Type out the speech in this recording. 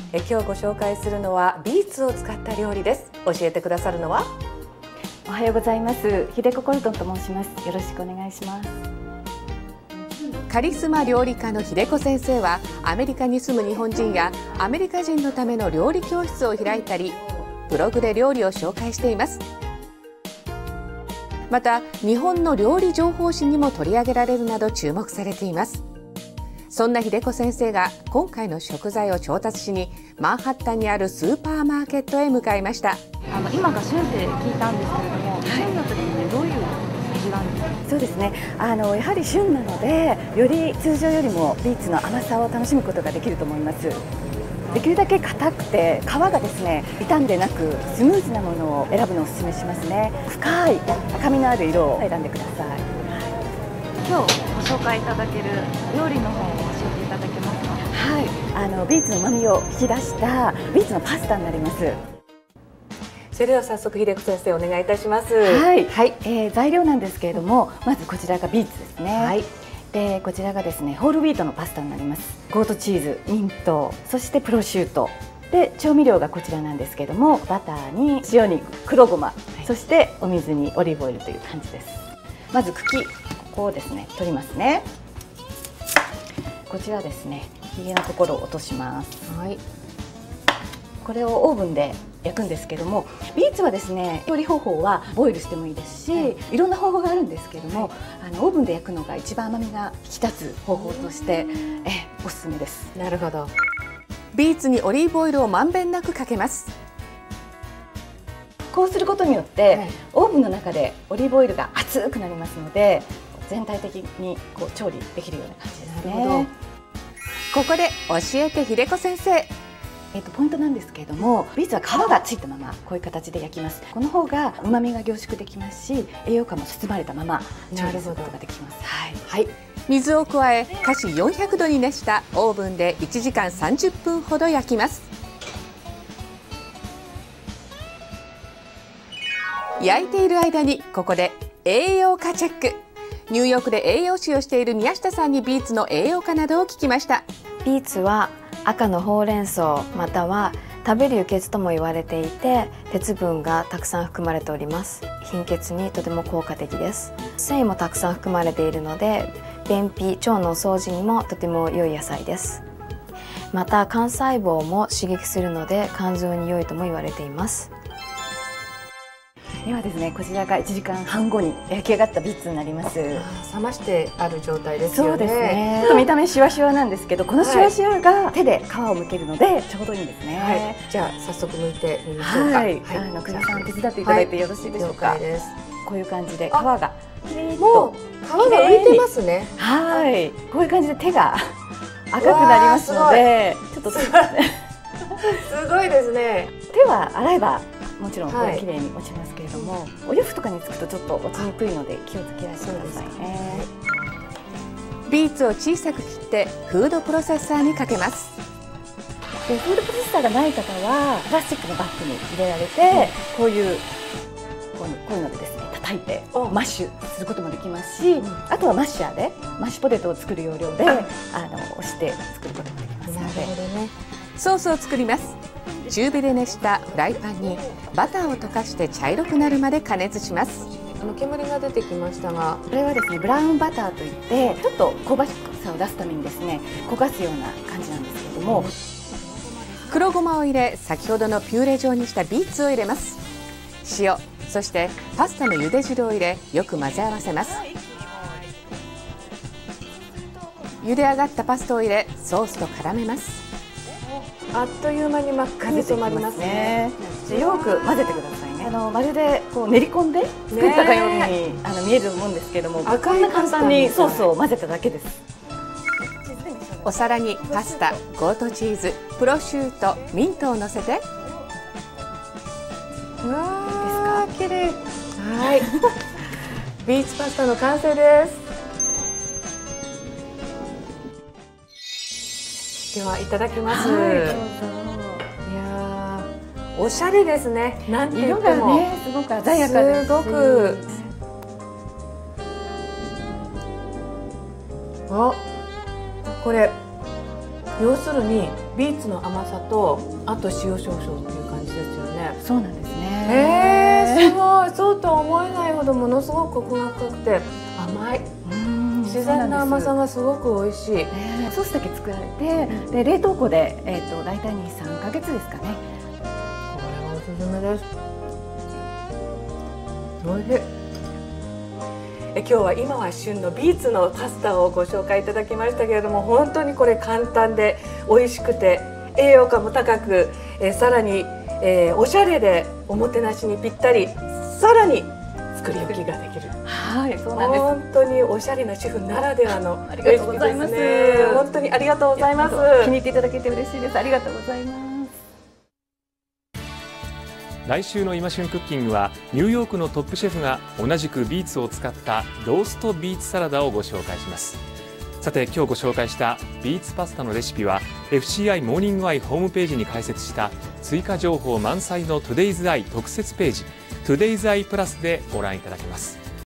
今日ご紹介するのはビーツを使った料理です。教えてくださるのは、 おはようございます。秀子コルトンと申します。よろしくお願いします。 カリスマ料理家の秀子先生は、アメリカに住む日本人やアメリカ人のための料理教室を開いたり、ブログで料理を紹介しています。また日本の料理情報誌にも取り上げられるなど注目されています。そんな秀子先生が今回の食材を調達しにマンハッタンにあるスーパーマーケットへ向かいました。 今が旬って聞いたんですけれども、旬の時にどういう味なんですか？ そうですね、やはり旬なので、より通常よりもビーツの甘さを楽しむことができると思います。できるだけ硬くて皮がですね、傷んでなくスムーズなものを選ぶのをお勧めしますね。深い赤みのある色を選んでください。 今日ご紹介いただける料理の方を教えていただけますか？ はい、ビーツの旨味を引き出したビーツのパスタになります。 それでは早速秀子先生お願いいたします。 はい、材料なんですけれども、まずこちらがビーツですね。はい、でこちらがですね、ホールウィートのパスタになります。ゴートチーズ、ミント、そしてプロシュートで、調味料がこちらなんですけれども、バターに塩肉、黒ごま、そしてお水にオリーブオイルという感じです。まず茎、ここをですね取りますね。こちらですね、ひげのところを落とします。はい、これをオーブンで焼くんですけども、ビーツはですね、調理方法はボイルしてもいいですし、いろんな方法があるんですけども、オーブンで焼くのが一番甘みが引き立つ方法としておすすめです。 なるほど。ビーツにオリーブオイルをまんべんなくかけます。 こうすることによって、オーブンの中でオリーブオイルが熱くなりますので、全体的にこう調理できるような感じですね。なるほど。 ここで教えて秀子先生。 ポイントなんですけれども、ビーツは皮がついたままこういう形で焼きます。この方が旨味が凝縮できますし、栄養価も包まれたまま調理することができます。 はい、水を加え、加し400度に熱したオーブンで1時間30分ほど焼きます。焼いている間にここで栄養価チェック。ニューヨークで栄養士をしている宮下さんにビーツの栄養価などを聞きました。 ビーツは赤のほうれん草または食べる輸血とも言われていて、鉄分がたくさん含まれております。貧血にとても効果的です。繊維もたくさん含まれているので、便秘、腸のお掃除にもとても良い野菜です。また肝細胞も刺激するので肝臓に良いとも言われています。 ではですね、こちらが1時間半後に焼き上がったビーツになります。 冷ましてある状態ですよね。 そうですね。見た目シワシワなんですけど、このシワシワが手で皮を剥けるのでちょうどいいんですね。 はい、じゃあ早速剥いてみましょうか。 久田さん手伝っていただいてよろしいでしょうか。 了解です。 こういう感じで皮がもう皮が浮いてますね。 はい、こういう感じで手が赤くなりますので、ちょっとすごいですね。 手は洗えばもちろんこれ綺麗に落ちますけれども、お洋服とかにつくとちょっと落ちにくいので気をつけられてくださいね。 ビーツを小さく切ってフードプロセッサーにかけます。 でフードプロセッサーがない方はプラスチックのバッグに入れられて、こういうのでですね叩いてマッシュすることもできますし、あとはマッシャーでマッシュポテトを作る要領で押して作ることもできますので。 なるほどね。ソースを作ります。中火で熱したフライパンにバターを溶かして茶色くなるまで加熱します。煙が出てきましたが、 これはですね、ブラウンバターといってちょっと香ばしさを出すためにですね、焦がすような感じなんですけれども、 黒ごまを入れ、先ほどのピューレ状にしたビーツを入れます。塩、そしてパスタの茹で汁を入れ、よく混ぜ合わせます。茹で上がったパスタを入れ、ソースと絡めます。あっという間に真っ赤に染まりますね。 よく混ぜてくださいね。まるでこう練り込んで作ったかように見えると思うんですけれども、こんな簡単にソースを混ぜただけです。 お皿にパスタ、ゴートチーズ、プロシュート、ミントを乗せて、うわー、綺麗。はい、ビーツパスタの完成です。ではいただきます。いやー、おしゃれですね。なんて言っても色がね、すごく鮮やかです。 すごく。あ、これ要するにビーツの甘さとあと塩少々っていう感じですよね。 そうなんですね。 すごい、そうとは思えないほどものすごくコクが深くて甘い。自然な甘さがすごく美味しい。 ソースだけ作られて、で冷凍庫で大体2、3ヶ月ですかね。 これはおすすめです。おいしい。今日は今は旬のビーツのパスタをご紹介いただきましたけれども、本当にこれ簡単で美味しくて栄養価も高く、さらに、おしゃれでおもてなしにぴったり、さらに作り置きができる。 はい、そうなんです。 本当におしゃれな主婦ならではのありがとうございます。 本当にありがとうございます。 気に入っていただけて嬉しいです。ありがとうございます。 来週の今旬クッキングはニューヨークのトップシェフが同じくビーツを使ったローストビーツサラダをご紹介します。さて今日ご紹介したビーツパスタのレシピは FCI モーニングアイホームページに開設した追加情報満載の Today's Eye 特設ページ Today's Eye プラスでご覧いただけます。